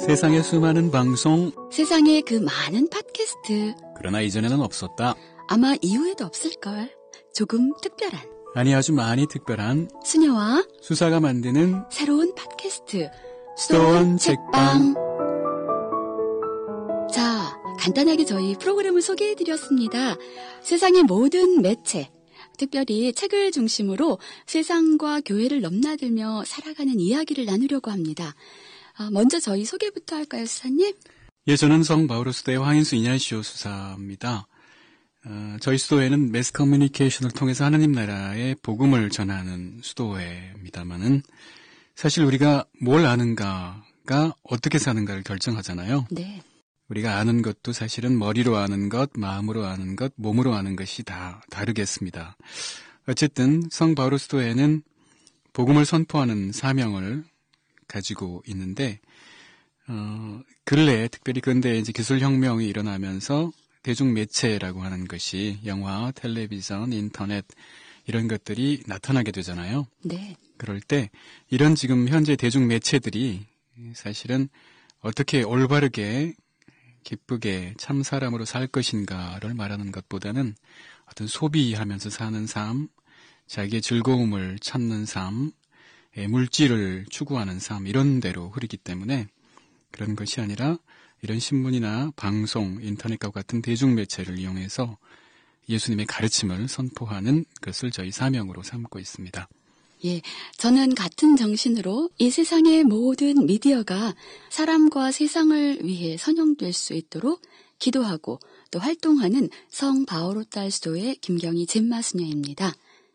세상의 수많은 방송, 세상에 그 많은 팟캐스트. 그러나 이전에는 없었다. 아마 이후에도 없을걸. 조금 특별한. 아니 아주 많이 특별한 수녀와 수사가 만드는 새로운 팟캐스트. 수도원 책방. 자, 간단하게 저희 프로그램을 소개해드렸습니다. 세상의 모든 매체, 특별히 책을 중심으로 세상과 교회를 넘나들며 살아가는 이야기를 나누려고 합니다. 먼저 저희 소개부터 할까요, 수사님? 예, 저는 성바오로스대 황인수 이냐시오 수사입니다. 저희 수도회는 매스 커뮤니케이션을 통해서 하나님 나라의 복음을 전하는 수도회입니다만은 사실 우리가 뭘 아는가가 어떻게 사는가를 결정하잖아요. 네. 우리가 아는 것도 사실은 머리로 아는 것, 마음으로 아는 것, 몸으로 아는 것이 다 다르겠습니다. 어쨌든 성바오로스도회는 복음을 선포하는 사명을 가지고 있는데 근래에 특별히 근대에 이제 기술혁명이 일어나면서 대중매체라고 하는 것이 영화, 텔레비전, 인터넷 이런 것들이 나타나게 되잖아요. 네. 그럴 때 이런 지금 현재 대중매체들이 사실은 어떻게 올바르게 기쁘게 참 사람으로 살 것인가를 말하는 것보다는 어떤 소비하면서 사는 삶, 자기의 즐거움을 찾는 삶, 물질을 추구하는 삶 이런 데로 흐르기 때문에 그런 것이 아니라 이런 신문이나 방송, 인터넷과 같은 대중매체를 이용해서 예수님의 가르침을 선포하는 것을 저희 사명으로 삼고 있습니다. 예, 저는 같은 정신으로 이 세상의 모든 미디어가 사람과 세상을 위해 선용될 수 있도록 기도하고 또 활동하는 성바오로딸 수도의 김경희 젬마수녀입니다.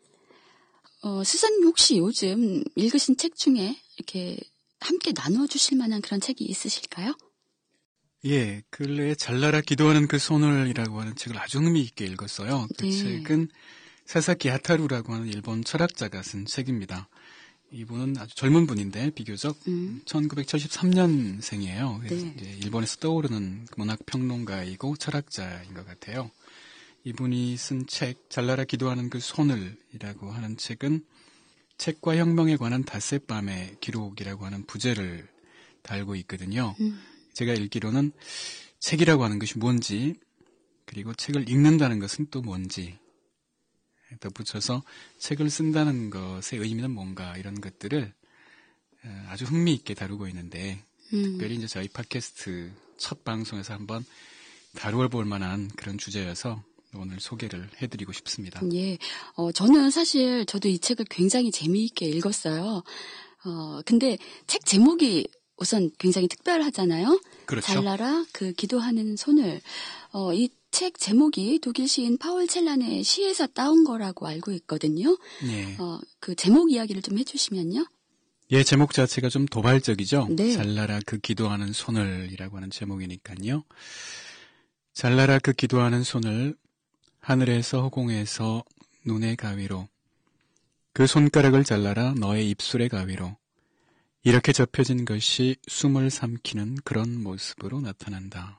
수사님 혹시 요즘 읽으신 책 중에 이렇게 함께 나눠주실 만한 그런 책이 있으실까요? 예, 근래에 잘나라 기도하는 그 손을이라고 하는 책을 아주 흥미있게 읽었어요. 그 네. 책은 사사키 하타루라고 하는 일본 철학자가 쓴 책입니다. 이분은 아주 젊은 분인데 비교적 1973년생이에요. 그래서 네. 이제 일본에서 떠오르는 문학평론가이고 철학자인 것 같아요. 이분이 쓴 책, 잘나라 기도하는 그 손을이라고 하는 책은 책과 혁명에 관한 닷새밤의 기록이라고 하는 부제를 달고 있거든요. 제가 읽기로는 책이라고 하는 것이 뭔지, 그리고 책을 읽는다는 것은 또 뭔지, 덧붙여서 책을 쓴다는 것의 의미는 뭔가 이런 것들을 아주 흥미있게 다루고 있는데 특별히 이제 저희 팟캐스트 첫 방송에서 한번 다루어볼 만한 그런 주제여서 오늘 소개를 해드리고 싶습니다. 예, 저는 사실 저도 이 책을 굉장히 재미있게 읽었어요. 근데 책 제목이 우선 굉장히 특별하잖아요. 그렇죠. 잘나라 그 기도하는 손을. 이 책 제목이 독일 시인 파울 첼란의 시에서 따온 거라고 알고 있거든요. 네. 그 제목 이야기를 좀 해주시면요. 예, 제목 자체가 좀 도발적이죠. 네. 잘나라 그 기도하는 손을이라고 하는 제목이니까요. 잘나라 그 기도하는 손을 하늘에서 허공에서 눈의 가위로 그 손가락을 잘라라 너의 입술의 가위로 이렇게 접혀진 것이 숨을 삼키는 그런 모습으로 나타난다.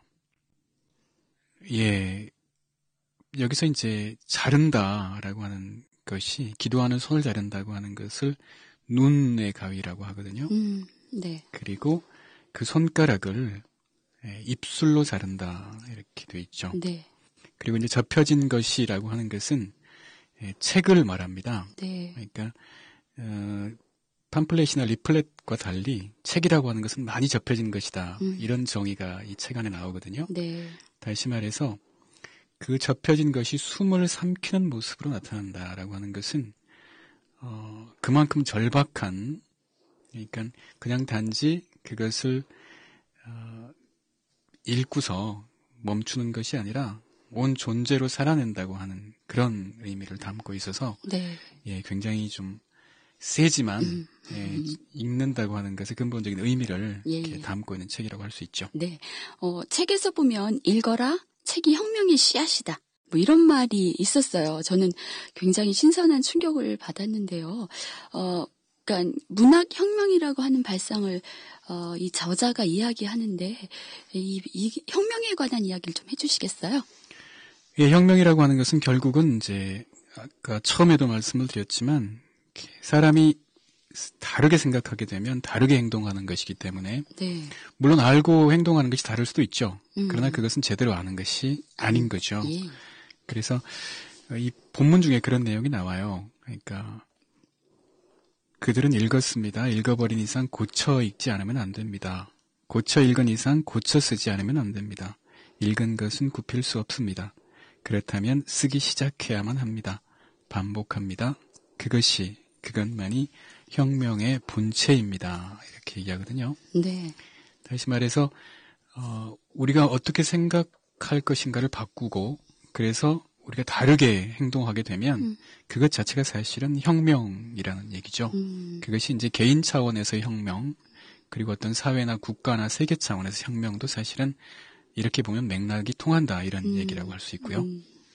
예, 여기서 이제 자른다라고 하는 것이 기도하는 손을 자른다고 하는 것을 눈의 가위라고 하거든요. 네. 그리고 그 손가락을 입술로 자른다 이렇게 돼 있죠. 네. 그리고 이제 접혀진 것이라고 하는 것은 책을 말합니다. 네. 그러니까 팜플렛이나 리플렛과 달리 책이라고 하는 것은 많이 접혀진 것이다. 이런 정의가 이 책 안에 나오거든요. 네. 다시 말해서 그 접혀진 것이 숨을 삼키는 모습으로 나타난다라고 하는 것은 그만큼 절박한, 그러니까 그냥 단지 그것을 읽고서 멈추는 것이 아니라 온 존재로 살아낸다고 하는 그런 의미를 담고 있어서 네. 예, 굉장히 좀 세지만 읽는다고 하는 것의 근본적인 의미를 예, 이렇게 예. 담고 있는 책이라고 할 수 있죠. 네. 책에서 보면 읽어라. 책이 혁명의 씨앗이다. 뭐 이런 말이 있었어요. 저는 굉장히 신선한 충격을 받았는데요. 그러니까 문학 혁명이라고 하는 발상을 이 저자가 이야기하는데 이 혁명에 관한 이야기를 좀 해주시겠어요? 예, 혁명이라고 하는 것은 결국은 이제 아까 처음에도 말씀을 드렸지만 사람이 다르게 생각하게 되면 다르게 행동하는 것이기 때문에 네. 물론 알고 행동하는 것이 다를 수도 있죠. 그러나 그것은 제대로 아는 것이 아닌 거죠. 예. 그래서 이 본문 중에 그런 내용이 나와요. 그러니까 그들은 읽었습니다. 읽어버린 이상 고쳐 읽지 않으면 안 됩니다. 고쳐 읽은 이상 고쳐 쓰지 않으면 안 됩니다. 읽은 것은 굽힐 수 없습니다. 그렇다면 쓰기 시작해야만 합니다. 반복합니다. 그것만이 혁명의 본체입니다. 이렇게 얘기하거든요. 네. 다시 말해서 우리가 어떻게 생각할 것인가를 바꾸고 그래서 우리가 다르게 행동하게 되면 그것 자체가 사실은 혁명이라는 얘기죠. 그것이 이제 개인 차원에서의 혁명, 그리고 어떤 사회나 국가나 세계 차원에서 혁명도 사실은 이렇게 보면 맥락이 통한다 이런 얘기라고 할 수 있고요.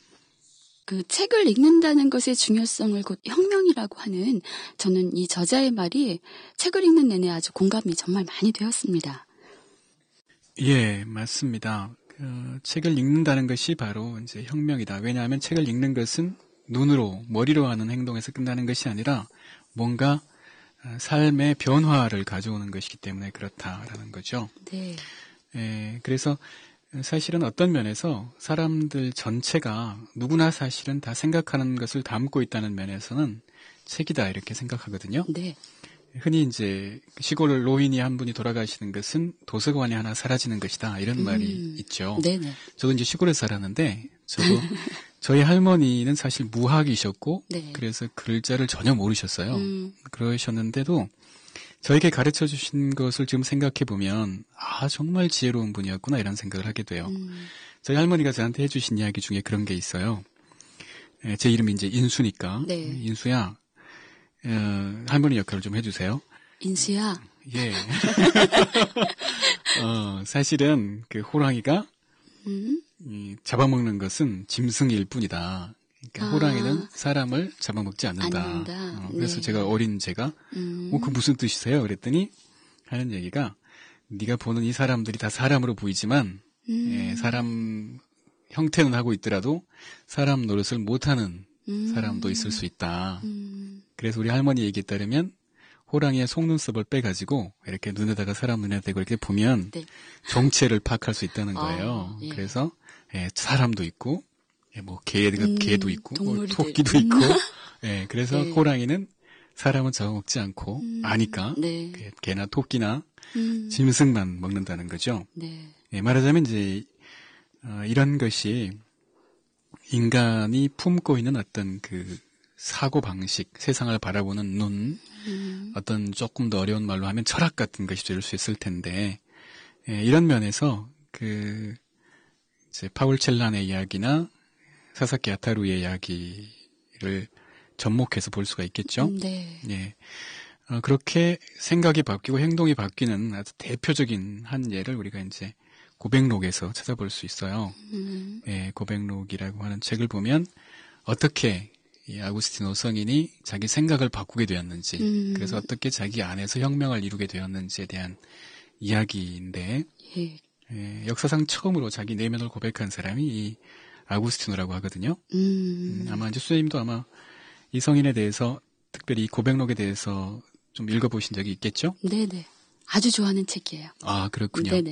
그 책을 읽는다는 것의 중요성을 곧 혁명이라고 하는 저는 이 저자의 말이 책을 읽는 내내 아주 공감이 정말 많이 되었습니다. 예, 맞습니다. 책을 읽는다는 것이 바로 이제 혁명이다. 왜냐하면 책을 읽는 것은 눈으로, 머리로 하는 행동에서 끝나는 것이 아니라 뭔가 삶의 변화를 가져오는 것이기 때문에 그렇다라는 거죠. 네. 예, 그래서 사실은 어떤 면에서 사람들 전체가 누구나 사실은 다 생각하는 것을 담고 있다는 면에서는 책이다 이렇게 생각하거든요. 네. 흔히 이제 시골 노인이 한 분이 돌아가시는 것은 도서관이 하나 사라지는 것이다 이런 말이 있죠. 네네. 저도 이제 시골에 살았는데 저희 할머니는 사실 무학이셨고 네. 그래서 글자를 전혀 모르셨어요. 그러셨는데도 저에게 가르쳐 주신 것을 지금 생각해 보면 정말 지혜로운 분이었구나 이런 생각을 하게 돼요. 저희 할머니가 저한테 해주신 이야기 중에 그런 게 있어요. 제 이름이 이제 인수니까 네. 인수야 할머니 역할을 좀 해주세요. 인수야. 예. 사실은 그 호랑이가 잡아먹는 것은 짐승일 뿐이다. 그러니까 호랑이는 사람을 잡아먹지 않는다. 그래서 네. 제가 어린 제가 그 무슨 뜻이세요? 그랬더니 하는 얘기가 네가 보는 이 사람들이 다 사람으로 보이지만 사람 형태는 하고 있더라도 사람 노릇을 못하는 사람도 있을 수 있다. 그래서 우리 할머니 얘기에 따르면 호랑이의 속눈썹을 빼가지고 이렇게 눈에다가 사람 눈에 대고 이렇게 보면 네. 정체를 파악할 수 있다는 거예요. 예. 그래서 사람도 있고 뭐 개도 있고 뭐 동물들. 토끼도 있고 그래서 네. 호랑이는 사람은 잡아먹지 않고 아니까 네. 개나 토끼나 짐승만 먹는다는 거죠. 네. 말하자면 이제 이런 것이 인간이 품고 있는 어떤 그 사고 방식, 세상을 바라보는 눈, 어떤 조금 더 어려운 말로 하면 철학 같은 것이 될 수 있을 텐데 이런 면에서 그 이제 파울 첼란의 이야기나 사사키 아타루의 이야기를 접목해서 볼 수가 있겠죠. 네. 예. 그렇게 생각이 바뀌고 행동이 바뀌는 아주 대표적인 한 예를 우리가 이제 고백록에서 찾아볼 수 있어요. 예, 고백록이라고 하는 책을 보면 어떻게 이 아구스티노 성인이 자기 생각을 바꾸게 되었는지, 그래서 어떻게 자기 안에서 혁명을 이루게 되었는지에 대한 이야기인데, 예. 역사상 처음으로 자기 내면을 고백한 사람이 이 아구스티노라고 하거든요. 아마 이제 수혜님도 아마 이 성인에 대해서 특별히 이 고백록에 대해서 좀 읽어보신 적이 있겠죠? 네네. 아주 좋아하는 책이에요. 아, 그렇군요. 네네.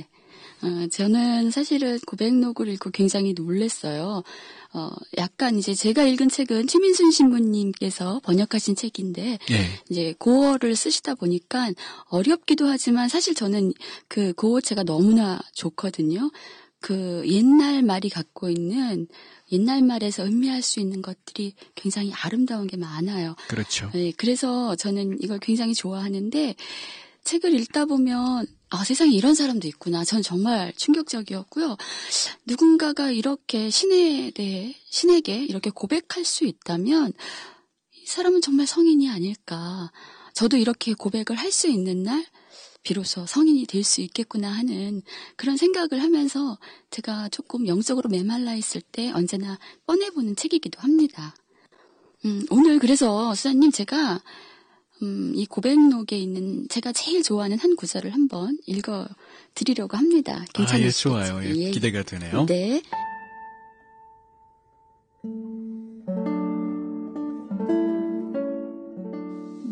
저는 사실은 고백록을 읽고 굉장히 놀랐어요. 약간 이제 제가 읽은 책은 최민순 신부님께서 번역하신 책인데, 예. 이제 고어를 쓰시다 보니까 어렵기도 하지만 사실 저는 그 고어체가 너무나 좋거든요. 그 옛날 말이 갖고 있는 옛날 말에서 의미할 수 있는 것들이 굉장히 아름다운 게 많아요. 그렇죠. 네, 그래서 저는 이걸 굉장히 좋아하는데 책을 읽다 보면 세상에 이런 사람도 있구나. 전 정말 충격적이었고요. 누군가가 이렇게 신에게 이렇게 고백할 수 있다면 이 사람은 정말 성인이 아닐까. 저도 이렇게 고백을 할 수 있는 날 비로소 성인이 될 수 있겠구나 하는 그런 생각을 하면서 제가 조금 영적으로 메말라 있을 때 언제나 꺼내보는 책이기도 합니다. 오늘 그래서 수사님 제가 이 고백록에 있는 제가 제일 좋아하는 한 구절을 한번 읽어드리려고 합니다. 괜찮으시겠죠? 좋아요. 예, 기대가 되네요. 네.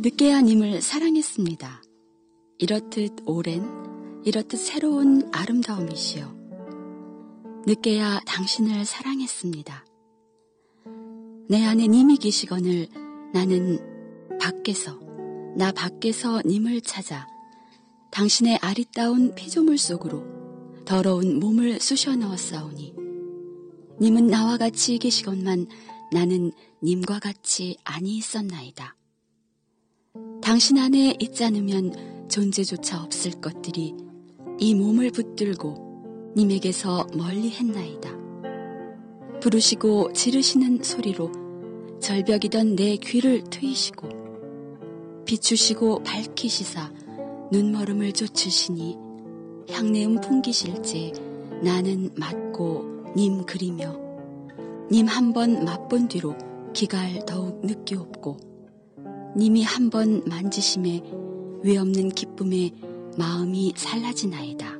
늦게야 님을 사랑했습니다. 이렇듯 오랜, 이렇듯 새로운 아름다움이시여. 늦게야 당신을 사랑했습니다. 내 안에 님이 계시거늘 나는 나 밖에서 님을 찾아 당신의 아리따운 피조물 속으로 더러운 몸을 쑤셔 넣었사오니 님은 나와 같이 계시건만 나는 님과 같이 아니 있었나이다. 당신 안에 있지 않으면 존재조차 없을 것들이 이 몸을 붙들고 님에게서 멀리 했나이다. 부르시고 지르시는 소리로 절벽이던 내 귀를 트이시고 비추시고 밝히시사 눈머름을 쫓으시니 향내음 풍기실지 나는 맞고 님 그리며 님 한 번 맛본 뒤로 기갈 더욱 느끼옵고 님이 한 번 만지심에 왜 없는 기쁨에 마음이 살라지나이다.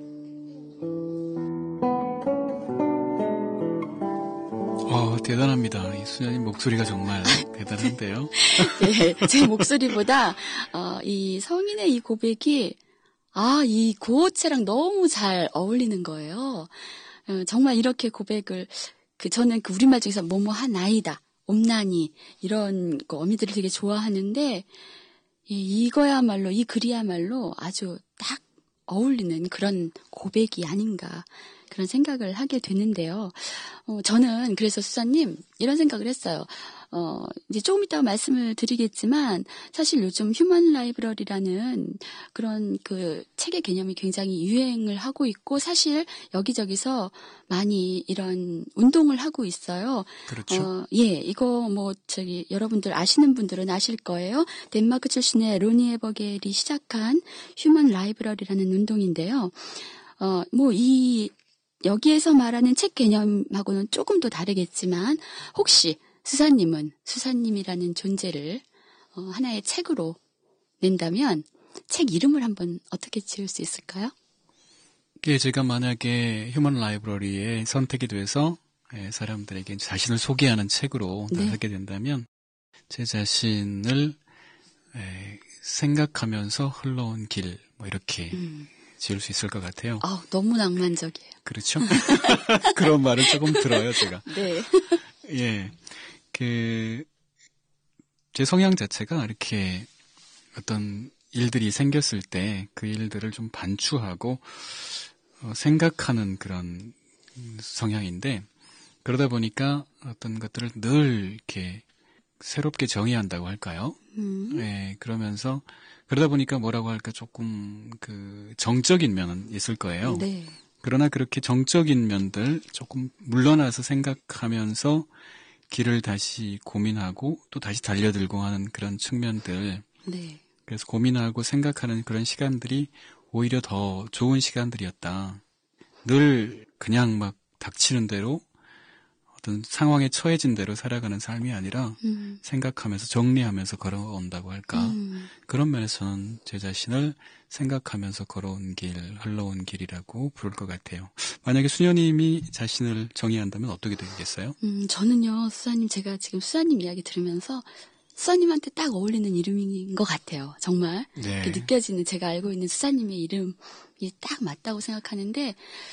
대단합니다. 이 수녀님 목소리가 정말 대단한데요. 예, 제 목소리보다 이 성인의 이 고백이 이 구호체랑 너무 잘 어울리는 거예요. 정말 이렇게 고백을 저는 우리말 중에서 뭐뭐 하나이다, 옴나니 이런 거 어미들을 되게 좋아하는데 이거야말로 이 글이야말로 아주 딱 어울리는 그런 고백이 아닌가 그런 생각을 하게 되는데요. 저는 그래서 수사님 이런 생각을 했어요. 이제 조금 이따가 말씀을 드리겠지만 사실 요즘 휴먼 라이브러리라는 그런 그 책의 개념이 굉장히 유행을 하고 있고 사실 여기저기서 많이 이런 운동을 하고 있어요. 그렇죠. 이거 여러분들 아시는 분들은 아실 거예요. 덴마크 출신의 로니 에버겔이 시작한 휴먼 라이브러리라는 운동인데요. 여기에서 말하는 책 개념하고는 조금 더 다르겠지만 혹시 수사님이라는 존재를 하나의 책으로 낸다면 책 이름을 한번 어떻게 지을 수 있을까요? 제가 만약에 휴먼 라이브러리에 선택이 돼서 사람들에게 자신을 소개하는 책으로 나가게 된다면 제 자신을 생각하면서 흘러온 길 이렇게 지을 수 있을 것 같아요. 너무 낭만적이에요. 그렇죠? 그런 말을 조금 들어요, 제가. 네. 예. 제 성향 자체가 이렇게 어떤 일들이 생겼을 때 그 일들을 좀 반추하고 생각하는 그런 성향인데 그러다 보니까 어떤 것들을 늘 이렇게 새롭게 정의한다고 할까요? 예, 그러다 보니까 뭐라고 할까 조금 정적인 면은 있을 거예요. 네. 그러나 그렇게 정적인 면들 조금 물러나서 생각하면서 길을 다시 고민하고 또 다시 달려들고 하는 그런 측면들. 네. 그래서 고민하고 생각하는 그런 시간들이 오히려 더 좋은 시간들이었다. 늘 그냥 막 닥치는 대로 어떤 상황에 처해진 대로 살아가는 삶이 아니라 생각하면서 정리하면서 걸어온다고 할까. 그런 면에서는 제 자신을 생각하면서 걸어온 길, 흘러온 길이라고 부를 것 같아요. 만약에 수녀님이 자신을 정의한다면 어떻게 되겠어요? 저는요, 수사님, 제가 지금 수사님 이야기 들으면서 수사님한테 딱 어울리는 이름인 것 같아요. 정말. 네. 이렇게 느껴지는 제가 알고 있는 수사님의 이름이 딱 맞다고 생각하는데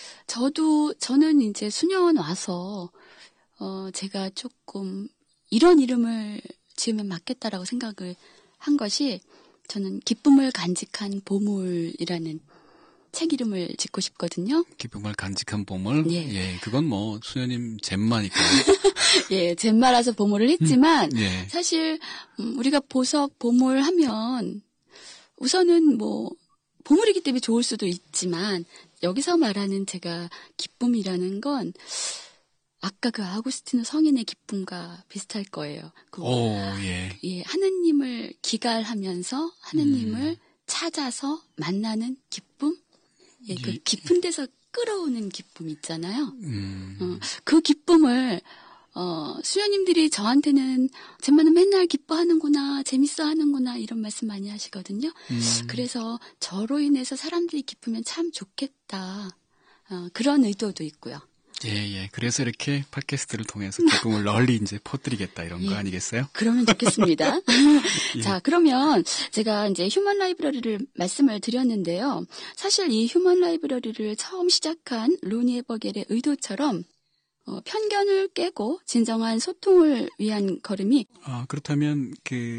저는 이제 수녀원 와서 제가 조금 이런 이름을 지으면 맞겠다라고 생각을 한 것이 저는 기쁨을 간직한 보물이라는 책 이름을 짓고 싶거든요. 기쁨을 간직한 보물? 예. 그건 수녀님 잼마니까요. 예, 잼마라서 보물을 했지만 예. 사실 우리가 보석, 보물 하면 우선은 보물이기 때문에 좋을 수도 있지만 여기서 말하는 제가 기쁨이라는 건 아까 아구스티노 성인의 기쁨과 비슷할 거예요. 예, 하느님을 기갈하면서 하느님을 찾아서 만나는 기쁨? 예, 그 깊은 데서 끌어오는 기쁨 있잖아요. 그 기쁨을 수녀님들이 저한테는 잼마는 맨날 기뻐하는구나, 재밌어 하는구나 이런 말씀 많이 하시거든요. 그래서 저로 인해서 사람들이 기쁘면 참 좋겠다. 그런 의도도 있고요. 예, 예. 그래서 이렇게 팟캐스트를 통해서 기쁨을 널리 이제 퍼뜨리겠다 이런 거 아니겠어요? 그러면 좋겠습니다. 예. 자, 그러면 제가 이제 휴먼 라이브러리를 말씀을 드렸는데요. 사실 이 휴먼 라이브러리를 처음 시작한 로니 에버겔의 의도처럼 편견을 깨고 진정한 소통을 위한 걸음이 그렇다면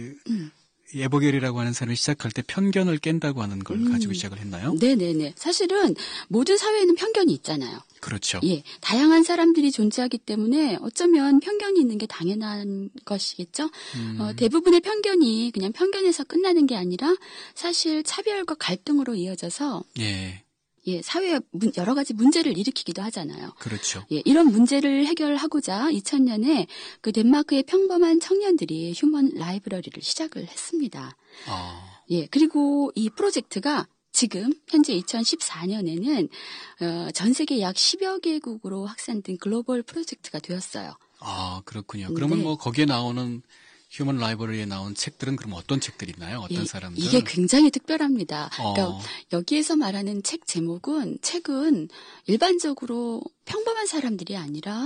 이 에버겔이라고 하는 사람이 시작할 때 편견을 깬다고 하는 걸 가지고 시작을 했나요? 네네네. 사실은 모든 사회에는 편견이 있잖아요. 그렇죠. 예, 다양한 사람들이 존재하기 때문에 어쩌면 편견이 있는 게 당연한 것이겠죠. 대부분의 편견이 그냥 편견에서 끝나는 게 아니라 사실 차별과 갈등으로 이어져서 예, 사회에 여러 가지 문제를 일으키기도 하잖아요. 그렇죠. 예, 이런 문제를 해결하고자 2000년에 그 덴마크의 평범한 청년들이 휴먼 라이브러리를 시작을 했습니다. 예, 그리고 이 프로젝트가 지금 현재 2014년에는 전 세계 약 10여 개국으로 확산된 글로벌 프로젝트가 되었어요. 그렇군요. 그러면 네. 뭐 거기에 나오는 휴먼 라이브러리에 나온 책들은 그럼 어떤 책들이 있나요? 어떤 사람들? 이게 굉장히 특별합니다. 그러니까 여기에서 말하는 책 제목은 책은 일반적으로 평범한 사람들이 아니라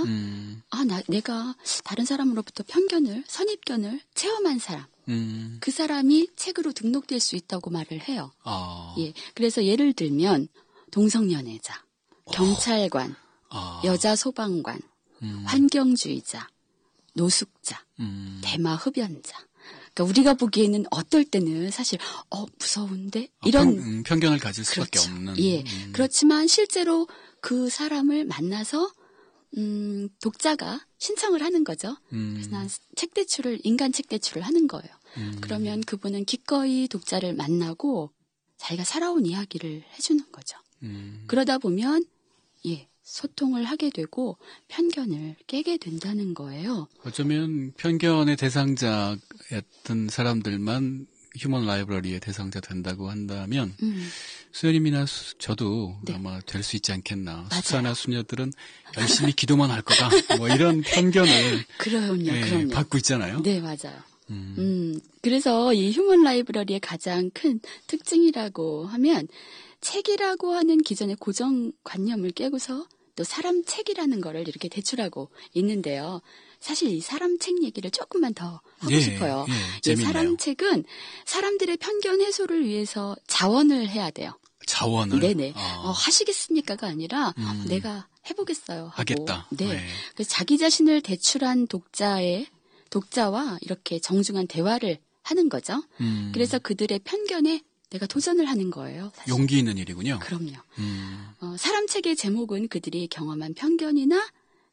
내가 다른 사람으로부터 편견을, 선입견을 체험한 사람. 그 사람이 책으로 등록될 수 있다고 말을 해요. 예, 그래서 예를 들면 동성연애자, 경찰관, 여자 소방관, 환경주의자, 노숙자, 대마 흡연자. 그러니까 우리가 보기에는 어떨 때는 사실 무서운데 이런 편견을 가질 수밖에 그렇죠. 없는. 예, 그렇지만 실제로 그 사람을 만나서 독자가 신청을 하는 거죠. 그래서 난 인간 책 대출을 하는 거예요. 그러면 그분은 기꺼이 독자를 만나고 자기가 살아온 이야기를 해주는 거죠. 그러다 보면 소통을 하게 되고 편견을 깨게 된다는 거예요. 어쩌면 편견의 대상자였던 사람들만 휴먼 라이브러리의 대상자 된다고 한다면 수연님이나 저도 아마 될 수 있지 않겠나. 맞아요. 수사나 수녀들은 열심히 기도만 할 거다. 뭐 이런 편견을 그럼요. 받고 있잖아요. 네, 맞아요. 그래서 이 휴먼 라이브러리의 가장 큰 특징이라고 하면 책이라고 하는 기존의 고정관념을 깨고서 또 사람 책이라는 거를 이렇게 대출하고 있는데요. 사실 이 사람 책 얘기를 조금만 더 하고 싶어요. 재밌네요. 사람 책은 사람들의 편견 해소를 위해서 자원을 해야 돼요. 자원을? 네네. 하시겠습니까가 아니라 내가 해보겠어요 하고. 하겠다. 네. 그래서 자기 자신을 대출한 독자와 이렇게 정중한 대화를 하는 거죠. 그래서 그들의 편견에 내가 도전을 하는 거예요. 사실. 용기 있는 일이군요. 그럼요. 사람 책의 제목은 그들이 경험한 편견이나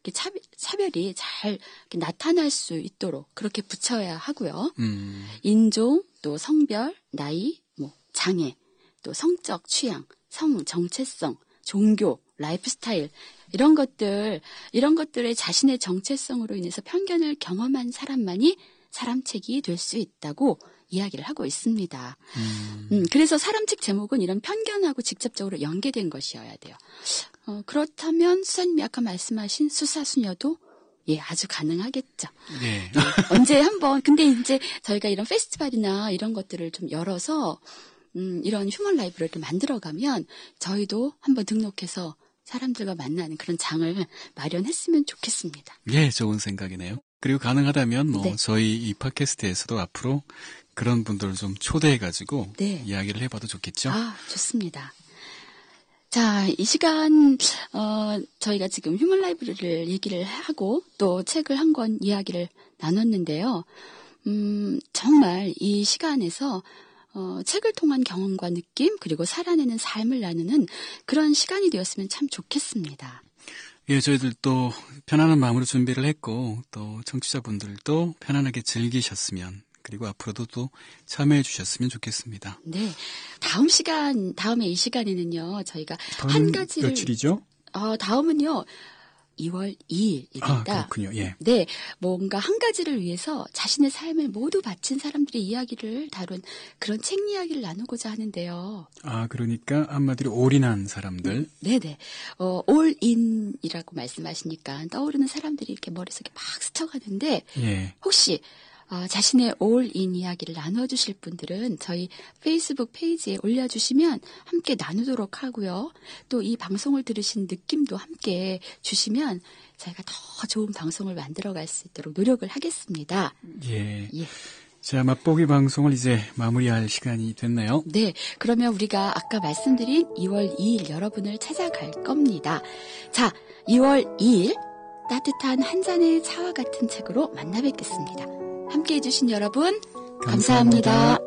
차별이 잘 나타날 수 있도록 그렇게 붙여야 하고요. 인종, 또 성별, 나이, 장애, 또 성적 취향, 정체성, 종교, 라이프 스타일 이런 것들의 자신의 정체성으로 인해서 편견을 경험한 사람만이 사람 책이 될 수 있다고 이야기를 하고 있습니다. 그래서 사람책 제목은 이런 편견하고 직접적으로 연계된 것이어야 돼요. 그렇다면 수사님이 아까 말씀하신 수사수녀도 아주 가능하겠죠. 네. 언제 한번 근데 이제 저희가 이런 페스티벌이나 이런 것들을 좀 열어서 이런 휴먼 라이브러리를 만들어가면 저희도 한번 등록해서 사람들과 만나는 그런 장을 마련했으면 좋겠습니다. 예, 좋은 생각이네요. 그리고 가능하다면 저희 이 팟캐스트에서도 앞으로 그런 분들을 좀 초대해가지고 이야기를 해봐도 좋겠죠? 좋습니다. 자, 이 시간 저희가 지금 휴먼 라이브러리를 얘기를 하고 또 책을 한 권 이야기를 나눴는데요. 정말 이 시간에서 책을 통한 경험과 느낌 그리고 살아내는 삶을 나누는 그런 시간이 되었으면 참 좋겠습니다. 예, 저희들도 편안한 마음으로 준비를 했고 또 청취자분들도 편안하게 즐기셨으면 그리고 앞으로도 또 참여해 주셨으면 좋겠습니다. 네. 다음에 이 시간에는요, 저희가 한 가지를. 며칠이죠? 다음은요, 2월 2일입니다. 그렇군요. 예. 네. 뭔가 한 가지를 위해서 자신의 삶을 모두 바친 사람들의 이야기를 다룬 그런 책 이야기를 나누고자 하는데요. 그러니까 한마디로 올인한 사람들. 네네. 올인이라고 말씀하시니까 떠오르는 사람들이 이렇게 머릿속에 막 스쳐가는데, 혹시 자신의 올인 이야기를 나눠주실 분들은 저희 페이스북 페이지에 올려주시면 함께 나누도록 하고요. 또 이 방송을 들으신 느낌도 함께 주시면 저희가 더 좋은 방송을 만들어갈 수 있도록 노력을 하겠습니다. 예. 자, 맛보기 방송을 이제 마무리할 시간이 됐네요. 네, 그러면 우리가 아까 말씀드린 2월 2일 여러분을 찾아갈 겁니다. 자, 2월 2일 따뜻한 한 잔의 차와 같은 책으로 만나 뵙겠습니다. 함께해 주신 여러분 감사합니다.